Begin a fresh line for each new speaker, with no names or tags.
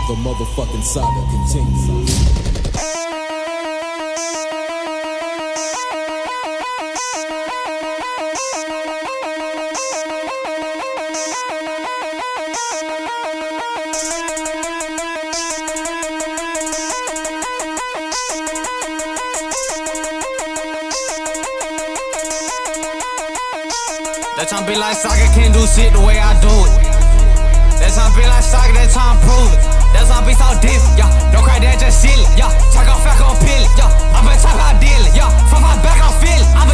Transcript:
The motherfucking saga continues.
That time be like saga, can't do shit the way I do it. That time be like saga, that time prove it. That time be so different, yeah. Don't cry, that just silly, yeah. Talk on fact on pill, yeah. I been talking about dealing, yeah. From my back, I'm feeling.